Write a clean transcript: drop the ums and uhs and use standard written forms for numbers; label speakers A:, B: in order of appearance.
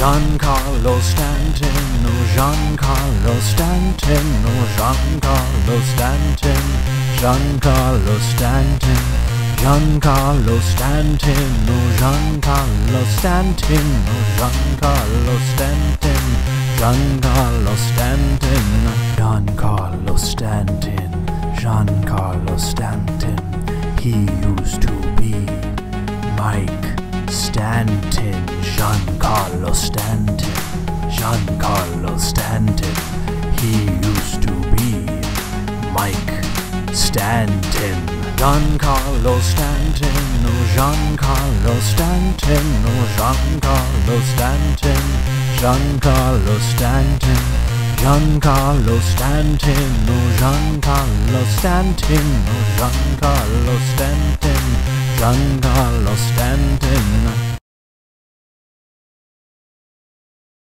A: Giancarlo Stanton, oh Giancarlo Stanton, oh Giancarlo Stanton, Giancarlo Stanton, Giancarlo Stanton, oh Giancarlo Stanton, oh Giancarlo Stanton, Giancarlo Stanton, Giancarlo Stanton, Giancarlo Stanton. He used to be Mike Stanton, Giancarlo Stanton, Giancarlo Stanton. He used to be Mike Stanton. Giancarlo Stanton, oh Giancarlo Stanton, oh Giancarlo Stanton, Giancarlo Stanton, Giancarlo Stanton, oh Giancarlo Stanton, oh Giancarlo Stanton, Giancarlo Stanton.